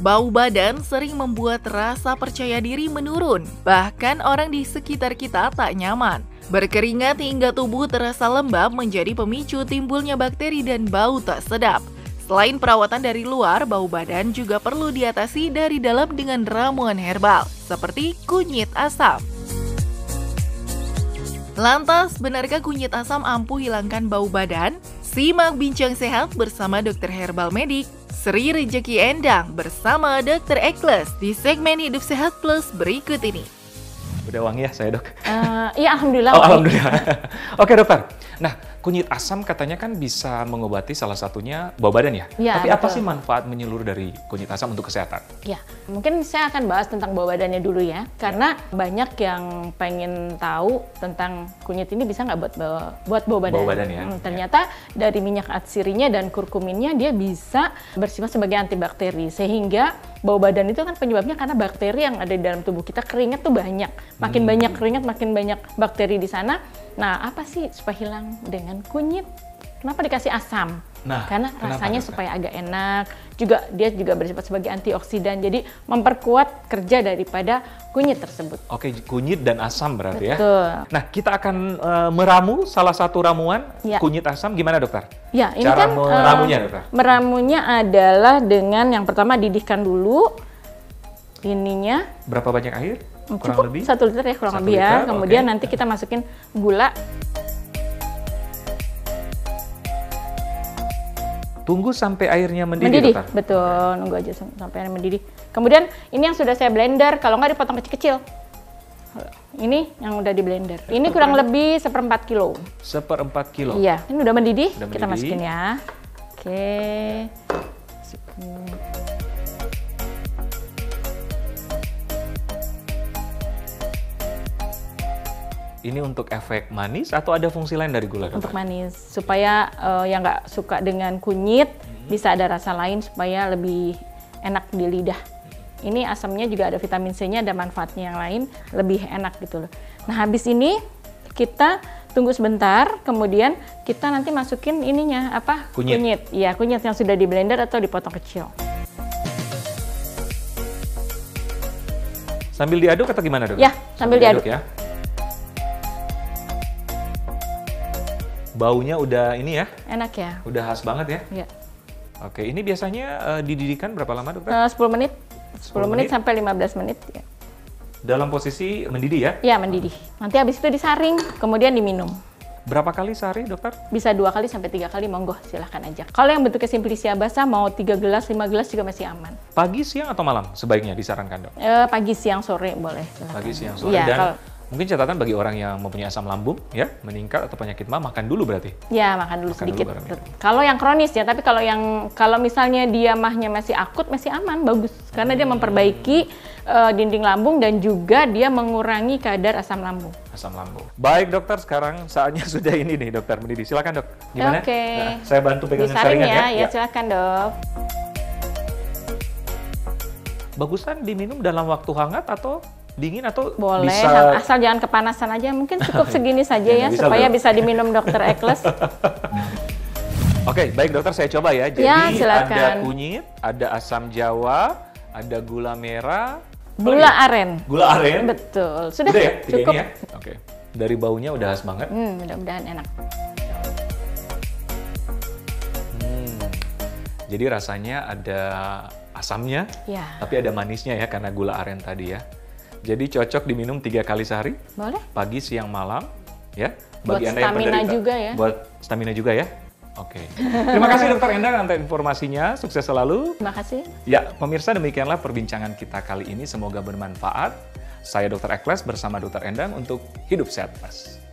Bau badan sering membuat rasa percaya diri menurun, bahkan orang di sekitar kita tak nyaman. Berkeringat hingga tubuh terasa lembab menjadi pemicu timbulnya bakteri dan bau tak sedap. Selain perawatan dari luar, bau badan juga perlu diatasi dari dalam dengan ramuan herbal, seperti kunyit asam. Lantas, benarkah kunyit asam ampuh hilangkan bau badan? Simak bincang sehat bersama dokter herbal medik Sri Rejeki Endang bersama Dr. Ekles di segmen Hidup Sehat Plus berikut ini. Udah wangi ya saya, Dok? Iya, alhamdulillah. Oh, alhamdulillah. Oke, dokter. Nah, kunyit asam katanya kan bisa mengobati salah satunya bau badan ya? Ya, tapi betul. apa sih manfaat menyeluruh dari kunyit asam untuk kesehatan? Ya, mungkin saya akan bahas tentang bau badannya dulu ya. Karena banyak yang pengen tahu tentang kunyit ini bisa nggak buat bau badan. Bau badan ya. Ternyata dari minyak atsirinya dan kurkuminnya dia bisa bersifat sebagai antibakteri. Sehingga bau badan itu kan penyebabnya karena bakteri yang ada di dalam tubuh kita. Keringat tuh banyak. Makin banyak keringat, makin banyak bakteri di sana. Nah, apa sih supaya hilang dengan kunyit? Kenapa dikasih asam? Nah, karena rasanya dokter? supaya agak enak. Dia juga bersifat sebagai antioksidan. Jadi memperkuat kerja daripada kunyit tersebut. Oke, kunyit dan asam berarti ya? Betul. Nah, kita akan meramu salah satu ramuan Ya. kunyit asam. Gimana, dokter? Ya, ini Cara kan meramunya, dokter? meramunya adalah dengan yang pertama didihkan dulu ininya. Berapa banyak air? Kurang Cukup lebih? 1 liter ya kurang 1 lebih ya. liter, Kemudian oke. nanti kita masukin gula. Tunggu sampai airnya mendidih, Mendidih, dokter? betul. Nunggu aja sampai airnya mendidih. Kemudian ini yang sudah saya blender, kalau nggak dipotong kecil-kecil. Ini yang udah di blender. Ini kurang lebih 1/4 kilo. 1/4 kilo? Iya, ini udah mendidih. Udah Kita mendidih. masukin ya. Oke. Masukin. Ini untuk efek manis atau ada fungsi lain dari gula, dokter? Untuk manis, supaya yang nggak suka dengan kunyit bisa ada rasa lain supaya lebih enak di lidah. Ini asamnya juga ada vitamin C-nya, ada manfaatnya yang lain, lebih enak gitu loh. Nah, habis ini kita tunggu sebentar, kemudian kita nanti masukin ininya apa? Kunyit. Iya, kunyit yang sudah di blender atau dipotong kecil. Sambil diaduk atau gimana, dokter? Ya, sambil diaduk. ya. Baunya udah ini ya, Enak ya? udah khas banget ya. Ya. Oke, ini biasanya dididihkan berapa lama, dokter? 10 menit. 10 menit menit? sampai 15 menit. Ya. Dalam posisi mendidih ya? Ya, mendidih. Nanti habis itu disaring, kemudian diminum. Berapa kali sehari, dokter? Bisa 2 kali sampai 3 kali, monggo silahkan aja. Kalau yang bentuknya simplicia basah, mau 3 gelas, 5 gelas juga masih aman. Pagi, siang, atau malam sebaiknya disarankan, dok? Pagi, siang, sore boleh. Silahkan. Pagi, siang, sore. Iya, Dan kalau- mungkin catatan bagi orang yang mempunyai asam lambung, ya, meningkat atau penyakit mah, makan dulu berarti? Ya, makan dulu Makan sedikit. dulu barangnya. Kalau yang kronis ya, tapi kalau misalnya dia mahnya masih akut, masih aman, bagus. Karena dia memperbaiki dinding lambung dan juga dia mengurangi kadar asam lambung. Asam lambung. Baik, dokter, sekarang saatnya sudah ini nih, dokter mendidih. Silakan, dok. Gimana? Oke. Nah, saya bantu pegangan Disaring saringan ya, ya. ya silakan dok. Bagusan diminum dalam waktu hangat atau dingin atau Boleh, bisa? asal jangan kepanasan aja. Mungkin cukup segini saja Ya, ya, bisa, supaya Dok. bisa diminum dokter Ekles. Oke, baik dokter, saya coba ya. Jadi Ya, silakan. ada kunyit, ada asam jawa, ada gula merah, Gula aren. gula aren. Betul. Sudah, Udah ya, tiga cukup. ini ya. Oke. Dari baunya udah khas banget. Mudah-mudahan enak. Jadi rasanya ada asamnya, Ya, tapi ada manisnya ya karena gula aren tadi ya. Jadi cocok diminum 3 kali sehari, boleh. pagi, siang, malam, ya. Buat stamina juga ya. Buat stamina juga ya. Oke. Terima kasih Dokter Endang atas informasinya. Sukses selalu. Terima kasih. Ya, pemirsa, demikianlah perbincangan kita kali ini. Semoga bermanfaat. Saya Dr. Ekles bersama Dr. Endang untuk Hidup Sehat Plus.